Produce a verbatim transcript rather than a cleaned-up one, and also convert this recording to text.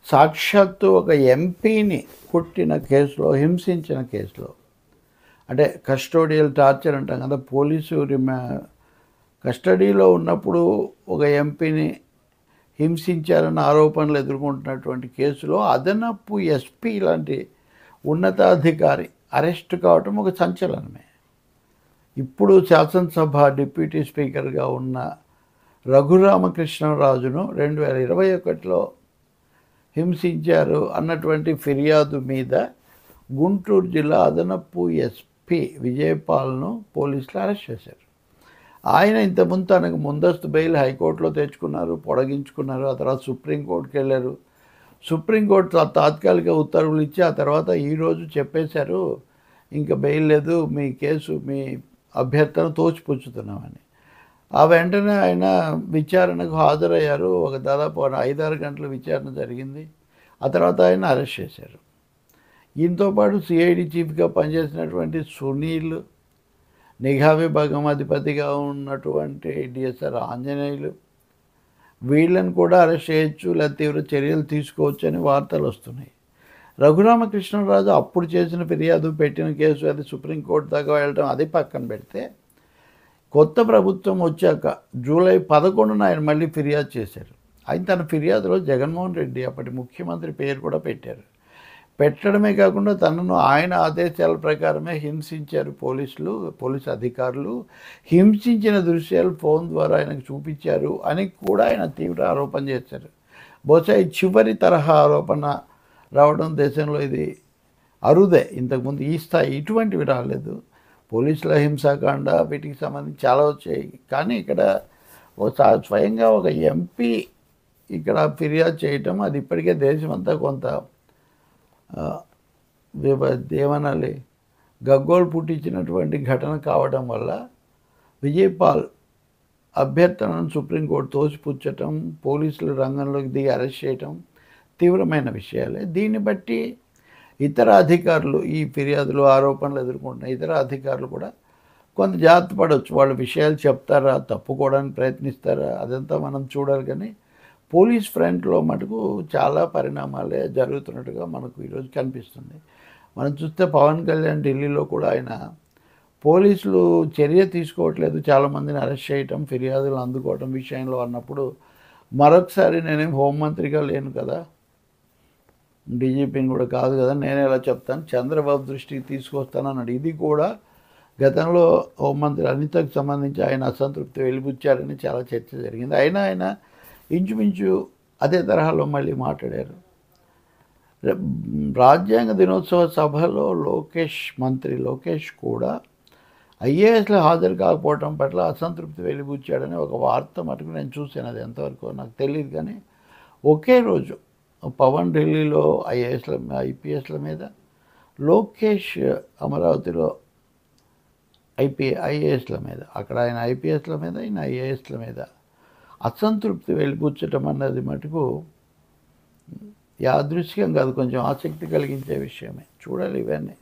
సాక్షాత్తు ఒక ఎంపీని కొట్టిన కేసులో, హింసించిన కేసులో, అంటే కస్టోడియల్ టార్చర్ అంటాం కదా, పోలీసు రిమా కస్టడీలో ఉన్నప్పుడు ఒక ఎంపీని హింసించారన్న ఆరోపణలు ఎదుర్కొంటున్నటువంటి కేసులో అదనపు ఎస్పీ లాంటి ఉన్నతాధికారి అరెస్ట్ కావటం ఒక సంచలనమే. ఇప్పుడు శాసనసభ డిప్యూటీ స్పీకర్గా ఉన్న రఘురామకృష్ణరాజును రెండు వేల ఇరవై ఒకటిలో హింసించారు అన్నటువంటి ఫిర్యాదు మీద గుంటూరు జిల్లా అదనపు ఎస్పీ విజయపాల్ను పోలీసులు అరెస్ట్ చేశారు. ఆయన ఇంతకుముందు తనకు ముందస్తు బెయిల్ హైకోర్టులో తెచ్చుకున్నారు, పొడిగించుకున్నారు. ఆ తర్వాత సుప్రీంకోర్టుకి వెళ్ళారు. సుప్రీంకోర్టు తాత్కాలిక ఉత్తర్వులు ఇచ్చి ఆ తర్వాత ఈరోజు చెప్పేశారు, ఇంకా బెయిల్ లేదు, మీ కేసు మీ అభ్యర్థన తోచిపుచ్చుతున్నామని. ఆ వెంటనే ఆయన విచారణకు హాజరయ్యారు. ఒక దాదాపు ఐదారు గంటల విచారణ జరిగింది. ఆ తర్వాత ఆయన అరెస్ట్ చేశారు. ఈయనతో పాటు సిఐడి చీఫ్గా పనిచేసినటువంటి సునీల్, నిఘా విభాగం అధిపతిగా ఉన్నటువంటి డిఎస్ఆర్ ఆంజనేయులు, వీళ్ళని కూడా అరెస్ట్ చేయొచ్చు లేదా తీవ్ర చర్యలు తీసుకోవచ్చు అని వార్తలు వస్తున్నాయి. రఘురామకృష్ణరాజు అప్పుడు చేసిన ఫిర్యాదు, పెట్టిన కేసు అది సుప్రీంకోర్టు దాకా వెళ్ళడం అది పక్కన పెడితే, కొత్త ప్రభుత్వం వచ్చాక జూలై పదకొండున ఆయన మళ్ళీ ఫిర్యాదు చేశారు. ఆయన తన ఫిర్యాదులో జగన్మోహన్ రెడ్డి అప్పటి ముఖ్యమంత్రి పేరు కూడా పెట్టారు. పెట్టడమే కాకుండా తనను ఆయన ఆదేశాల ప్రకారమే హింసించారు పోలీసులు, పోలీసు అధికారులు, హింసించిన దృశ్యాలు ఫోన్ ద్వారా ఆయనకు చూపించారు అని కూడా ఆయన తీవ్ర ఆరోపణ చేశారు. బహుశా ఈ చివరి తరహా ఆరోపణ రావడం దేశంలో ఇది అరుదే. ఇంతకుముందు ఈ స్థాయి ఇటువంటివి రాలేదు. పోలీసుల హింసాకాండ వీటికి సంబంధించి చాలా వచ్చాయి. కానీ ఇక్కడ స్వయంగా ఒక ఎంపీ ఇక్కడ ఫిర్యాదు చేయటం, అది ఇప్పటికే దేశమంతా కొంత ఏమనాలి గగ్గోలు పుట్టించినటువంటి ఘటన కావడం వల్ల విజయపాల్ అభ్యర్థనను సుప్రీంకోర్టు తోసిపుచ్చటం, పోలీసులు రంగంలోకి దిగి అరెస్ట్ చేయటం తీవ్రమైన విషయాలే. దీన్ని బట్టి ఇతర అధికారులు, ఈ ఫిర్యాదులు ఆరోపణలు ఎదుర్కొంటున్న ఇతర అధికారులు కూడా కొంత జాగ్రత్త పడవచ్చు. వాళ్ళ విషయాలు చెప్తారా, తప్పుకోవడానికి ప్రయత్నిస్తారా, అదంతా మనం చూడాలి. కానీ పోలీస్ ఫ్రంట్లో మటుకు చాలా పరిణామాలే జరుగుతున్నట్టుగా మనకు ఈరోజు కనిపిస్తుంది. మనం చూస్తే పవన్ కళ్యాణ్ ఢిల్లీలో కూడా ఆయన పోలీసులు చర్య తీసుకోవట్లేదు, చాలామందిని అరెస్ట్ చేయటం, ఫిర్యాదులు అందుకోవటం విషయంలో అన్నప్పుడు, మరొకసారి నేనేం హోంమంత్రిగా లేను కదా, డీజీపీని కూడా కాదు కదా, నేను ఎలా చెప్తాను, చంద్రబాబు దృష్టికి తీసుకొస్తానన్నాడు. ఇది కూడా గతంలో హోంమంత్రి అనితకు సంబంధించి ఆయన అసంతృప్తి వెలిబుచ్చారని చాలా చర్చ జరిగింది. అయినా ఆయన ఇంచుమించు అదే తరహాలో మళ్ళీ మాట్లాడారు. రాజ్యాంగ దినోత్సవ సభలో లోకేష్, మంత్రి లోకేష్ కూడా ఐఏఎస్లో హాజరు కాకపోవడం పట్ల అసంతృప్తి వెలిబుచ్చాడని ఒక వార్త మటుకు నేను చూశాను. అది ఎంతవరకు నాకు తెలియదు. కానీ ఒకే రోజు పవన్ ఢిల్లీలో ఐఏఎస్ల ఐపీఎస్ల మీద, లోకేష్ అమరావతిలో ఐపీ ఐఏఎస్ల మీద, అక్కడ ఆయన ఐపీఎస్ల మీద, ఆయన ఐఏఎస్ల మీద అసంతృప్తి వెలిబుచ్చటం అన్నది మటుకు యాదృచ్ఛికం కాదు, కొంచెం ఆసక్తి కలిగించే విషయమే. చూడాలి ఇవన్నీ.